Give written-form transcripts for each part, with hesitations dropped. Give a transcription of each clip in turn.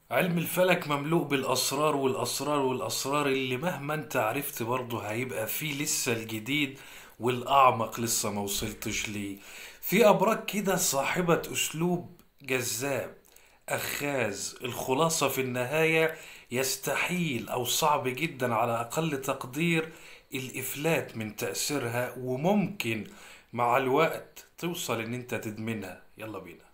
علم الفلك مملوء بالأسرار والأسرار والأسرار اللي مهما انت عرفت برضه هيبقى فيه لسه الجديد والأعمق لسه ما وصلتش ليه. في أبراج كده صاحبة أسلوب جذاب أخاذ. الخلاصة في النهاية يستحيل أو صعب جدا على أقل تقدير الإفلات من تأثيرها، وممكن مع الوقت توصل إن انت تدمنها. يلا بينا.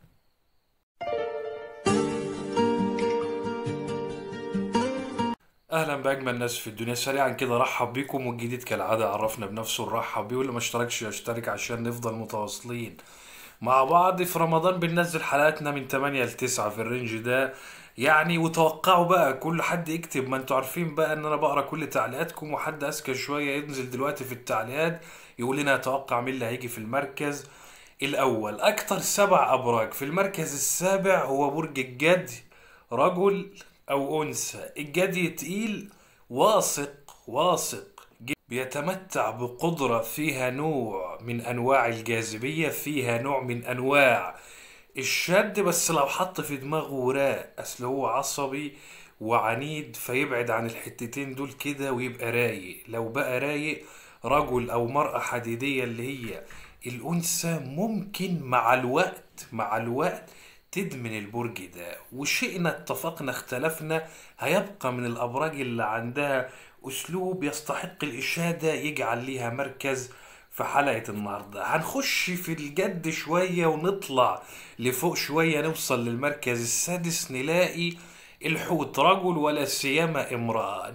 اهلا باجمل ناس في الدنيا. سريعا كده رحب بيكم، والجديد كالعاده عرفنا بنفسه نرحب بيه، واللي ما اشتركش يشترك عشان نفضل متواصلين مع بعض. في رمضان بننزل حلقاتنا من 8 ل 9 في الرينج ده يعني. وتوقعوا بقى كل حد يكتب، ما انتوا عارفين بقى ان انا بقرا كل تعليقاتكم، وحد اذكى شويه ينزل دلوقتي في التعليقات يقول لنا اتوقع مين اللي هيجي في المركز الاول. اكتر 7 ابراج في المركز السابع هو برج الجدي. رجل او انثى، الجدي تقيل، واثق واثق بيتمتع بقدرة فيها نوع من أنواع الجاذبية، فيها نوع من أنواع الشد، بس لو حط في دماغه وراء، أصل هو عصبي وعنيد، فيبعد عن الحتتين دول كده ويبقى رايق. لو بقى رايق رجل أو مرأة حديدية اللي هي الأنثى، ممكن مع الوقت تدمن البرج ده. وشئنا اتفقنا اختلفنا، هيبقى من الأبراج اللي عندها أسلوب يستحق الإشادة يجعل ليها مركز. في حلقة النهاردة هنخش في الجد شوية ونطلع لفوق شوية، نوصل للمركز السادس نلاقي الحوت. رجل ولا سيما امرأة،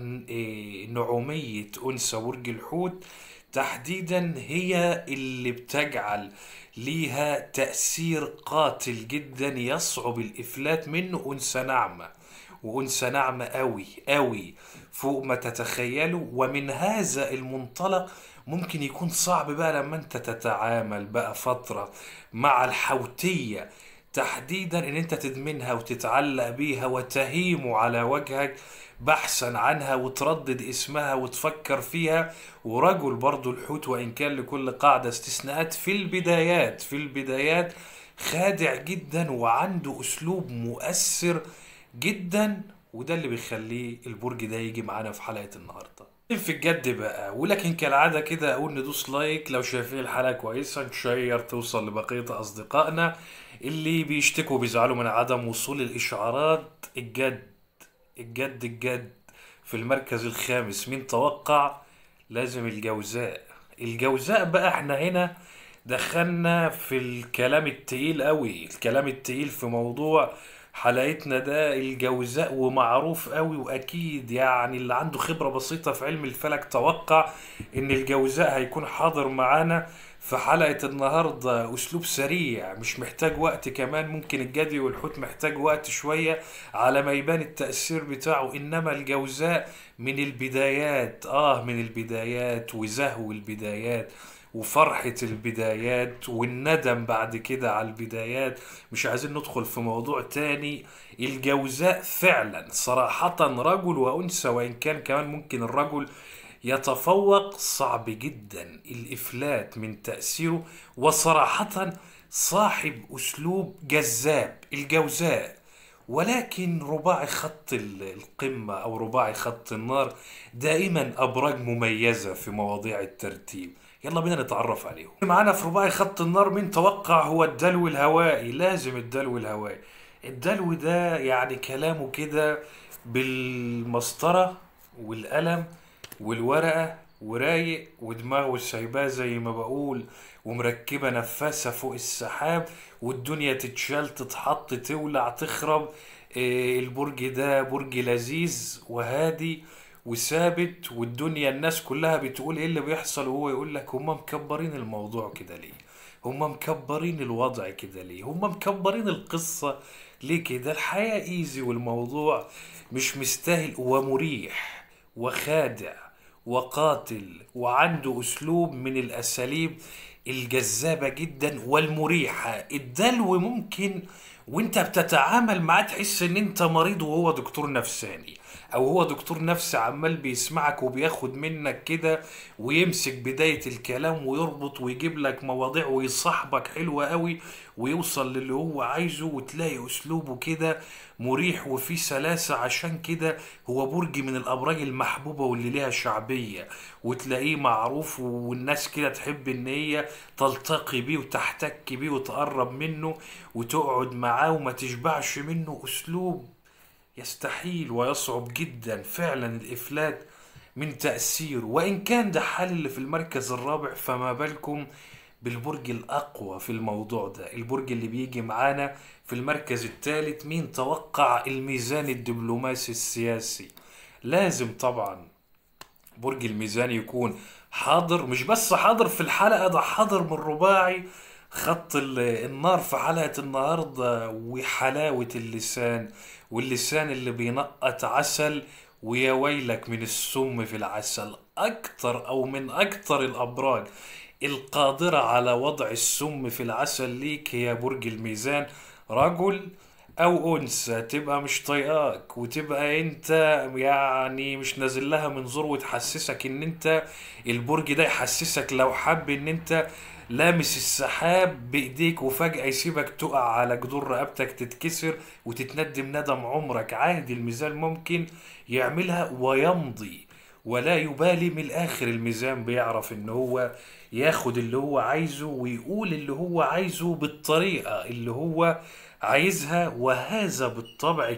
نعومية أنثى برج الحوت تحديدا هي اللي بتجعل ليها تأثير قاتل جدا يصعب الإفلات منه. أنثى ناعمة، وأنثى ناعمة قوي قوي فوق ما تتخيلوا. ومن هذا المنطلق ممكن يكون صعب بقى لما انت تتعامل بقى فترة مع الحوتية تحديدا، ان انت تدمنها وتتعلق بيها وتهيم على وجهك بحثا عنها وتردد اسمها وتفكر فيها. ورجل برضو الحوت، وان كان لكل قاعدة استثناءات، في البدايات خادع جدا وعنده اسلوب مؤثر جدا، وده اللي بيخليه البرج ده يجي معانا في حلقة النهاردة. في الجد بقى، ولكن كالعادة كده أقول ندوس لايك لو شايفين الحلقة كويسة، نشير توصل لبقية أصدقائنا اللي بيشتكوا بيزعلوا من عدم وصول الإشعارات. الجد في المركز الخامس، مين توقع؟ لازم الجوزاء بقى. احنا هنا دخلنا في الكلام التقيل قوي، الكلام التقيل في موضوع حلقتنا ده الجوزاء. ومعروف قوي واكيد يعني اللي عنده خبرة بسيطة في علم الفلك توقع ان الجوزاء هيكون حاضر معانا في حلقة النهاردة. اسلوب سريع مش محتاج وقت، كمان ممكن الجدي والحوت محتاج وقت شوية على ما يبان التأثير بتاعه، انما الجوزاء من البدايات وزهو البدايات وفرحة البدايات والندم بعد كده على البدايات. مش عايزين ندخل في موضوع تاني. الجوزاء فعلا صراحة رجل وأنثى، وإن كان كمان ممكن الرجل يتفوق، صعب جدا الإفلات من تأثيره. وصراحة صاحب أسلوب جذاب الجوزاء. ولكن رباعي خط القمة أو رباعي خط النار دائما أبراج مميزة في مواضيع الترتيب. يلا بينا نتعرف عليهم. معانا في رباعي خط النار، مين توقع؟ هو الدلو الهوائي. لازم الدلو الهوائي. الدلو ده يعني كلامه كده بالمسطرة والقلم والورقة، ورايق ودماغه سايباه زي ما بقول، ومركبة نفاسة فوق السحاب، والدنيا تتشال تتحط تولع تخرب. البرج ده برج لذيذ وهادي وثابت، والدنيا الناس كلها بتقول ايه اللي بيحصل، وهو يقول لك هم مكبرين الموضوع كده ليه، هم مكبرين الوضع كده ليه، هم مكبرين القصة ليه كده. الحياة ايزي والموضوع مش مستاهل، ومريح وخادع وقاتل، وعنده اسلوب من الاساليب الجذابة جدا والمريحة. الدلو ممكن وانت بتتعامل معاه تحس ان انت مريض وهو دكتور نفساني. او هو دكتور نفسي عمال بيسمعك وبياخد منك كده ويمسك بداية الكلام ويربط ويجيب لك مواضيع ويصاحبك حلوة قوي ويوصل للي هو عايزه، وتلاقي اسلوبه كده مريح وفيه سلاسة. عشان كده هو برج من الابراج المحبوبة واللي ليها شعبية، وتلاقيه معروف والناس كده تحب ان هي تلتقي بيه وتحتك بيه وتقرب منه وتقعد معاه وما تشبعش منه. اسلوب يستحيل ويصعب جدا فعلا الإفلات من تأثيره. وإن كان ده حال اللي في المركز الرابع، فما بالكم بالبرج الأقوى في الموضوع ده، البرج اللي بيجي معانا في المركز الثالث. مين توقع؟ الميزان الدبلوماسي السياسي. لازم طبعا برج الميزان يكون حاضر، مش بس حاضر في الحلقة، ده حاضر من رباعي خط النار في حلقة النهاردة. وحلاوة اللسان، واللسان اللي بينقط عسل، ويا ويلك من السم في العسل. أكتر أو من أكتر الأبراج القادرة على وضع السم في العسل ليك هي برج الميزان. رجل او انثى تبقى مش طايقاك، وتبقى انت يعني مش نازل لها من زور، وتحسسك ان انت البرج ده يحسسك لو حب ان انت لامس السحاب بايديك، وفجأة يسيبك تقع على جدور رقبتك تتكسر وتتندم ندم عمرك. عادي، الميزان ممكن يعملها ويمضي ولا يبالي. من الاخر الميزان بيعرف ان هو ياخد اللي هو عايزه ويقول اللي هو عايزه بالطريقة اللي هو عايزها، وهذا بالطبع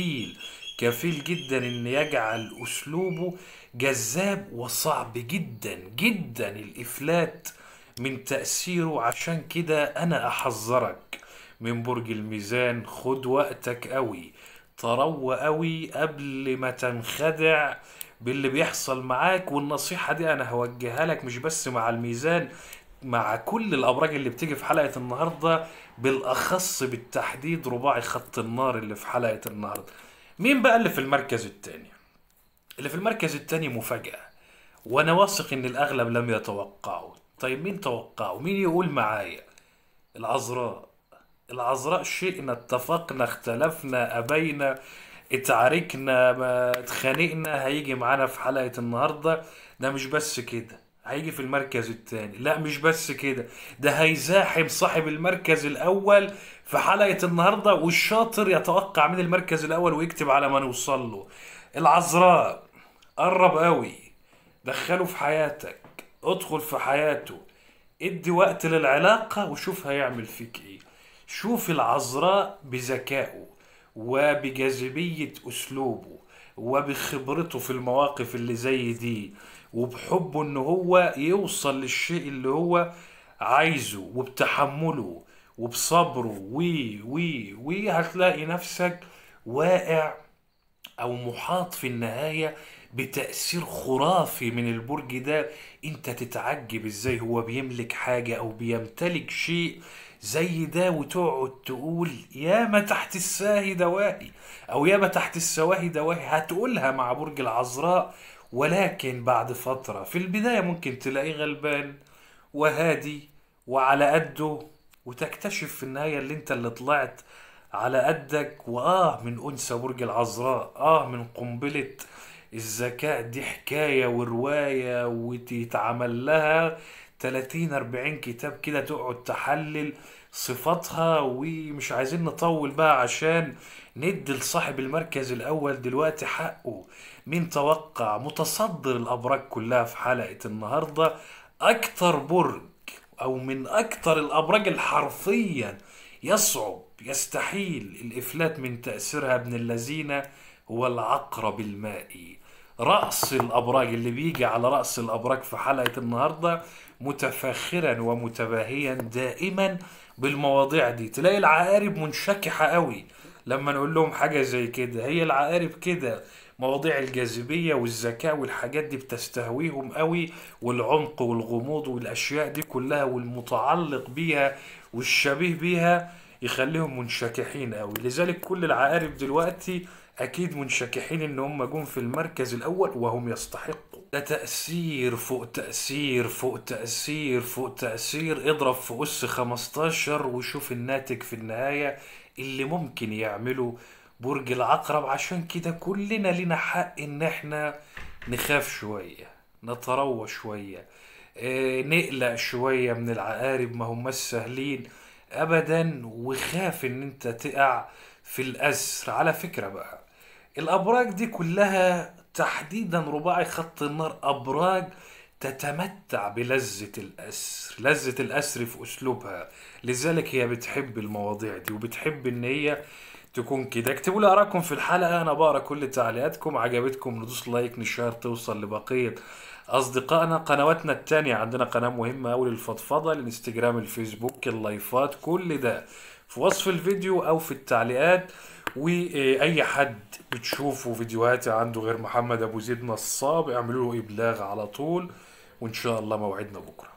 كفيل جدا ان يجعل اسلوبه جذاب. وصعب جدا جدا الافلات من تأثيره. عشان كده انا احذرك من برج الميزان، خد وقتك قوي، تروى قوي قبل ما تنخدع باللي بيحصل معاك. والنصيحة دي انا هوجهها لك مش بس مع الميزان، مع كل الابراج اللي بتيجي في حلقة النهاردة، بالاخص بالتحديد رباعي خط النار اللي في حلقة النهاردة. مين بقى اللي في المركز التاني؟ اللي في المركز التاني مفاجأة، وانا واثق ان الاغلب لم يتوقعوا. طيب مين توقعوا؟ مين يقول معايا؟ العذراء. العذراء شئنا اتفقنا اختلفنا ابينا اتعاركنا ما اتخانقنا، هيجي معانا في حلقة النهاردة. ده مش بس كده، هيجي في المركز الثاني. لا مش بس كده، ده هيزاحم صاحب المركز الاول في حلقة النهاردة، والشاطر يتوقع من المركز الاول ويكتب على ما نوصل له. العذراء قرب قوي، دخله في حياتك، ادخل في حياته، ادي وقت للعلاقة وشوف هيعمل فيك ايه. شوف العذراء بذكائه وبجاذبية اسلوبه وبخبرته في المواقف اللي زي دي، وبحبه ان هو يوصل للشيء اللي هو عايزه، وبتحمله وبصبره وي هتلاقي نفسك واقع او محاط في النهاية بتأثير خرافي من البرج ده. انت تتعجب ازاي هو بيملك حاجة او بيمتلك شيء زي ده، وتقعد تقول يا ما تحت الساهي دواهي او يا ما تحت السواهي دواهي. هتقولها مع برج العذراء، ولكن بعد فترة في البداية ممكن تلاقيه غلبان وهادي وعلى قده، وتكتشف في النهاية اللي انت اللي طلعت على قدك. من أنثى برج العذراء، من قنبلة الذكاء دي حكاية ورواية، وتتعمل لها 30-40 كتاب كده تقعد تحلل صفاتها. ومش عايزين نطول بقى عشان ندي لصاحب المركز الأول دلوقتي حقه. مين توقع متصدر الأبراج كلها في حلقة النهاردة؟ أكتر برج أو من أكتر الأبراج الحرفيا يصعب يستحيل الإفلات من تأثيرها ابن اللذينة هو العقرب المائي. رأس الأبراج اللي بيجي على رأس الأبراج في حلقة النهاردة، متفاخرا ومتباهيا دائما بالمواضيع دي. تلاقي العقارب منشكحة قوي لما نقول لهم حاجة زي كده. هي العقارب كده، مواضيع الجاذبية والذكاء والحاجات دي بتستهويهم قوي، والعمق والغموض والأشياء دي كلها والمتعلق بيها والشبيه بيها يخليهم منشكحين قوي. لذلك كل العقارب دلوقتي اكيد منشكحين ان هم جم في المركز الاول وهم يستحقوا. ده تأثير فوق تأثير فوق تأثير فوق تأثير. اضرب في أس 15 وشوف الناتج في النهاية اللي ممكن يعمله برج العقرب. عشان كده كلنا لنا حق ان احنا نخاف شوية، نتروى شوية، نقلق شوية من العقارب، ما هم سهلين ابدا. وخاف ان انت تقع في الاسر. على فكرة بقى، الابراج دي كلها تحديدا رباعي خط النار ابراج تتمتع بلذة الأسر، لذة الأسر في أسلوبها. لذلك هي بتحب المواضيع دي وبتحب إن هي تكون كده. اكتبوا لي آراءكم في الحلقة، أنا بقرا كل تعليقاتكم. عجبتكم ندوس لايك، نشار، توصل لبقية أصدقائنا. قنواتنا التانية عندنا قناة مهمة أوي للفضفضة، الانستجرام، الفيسبوك، اللايفات، كل ده في وصف الفيديو أو في التعليقات. وأي حد بتشوفوا فيديوهاتي عنده غير محمد أبو زيد نصاب اعملوا له إبلاغ على طول. وإن شاء الله موعدنا بكرة.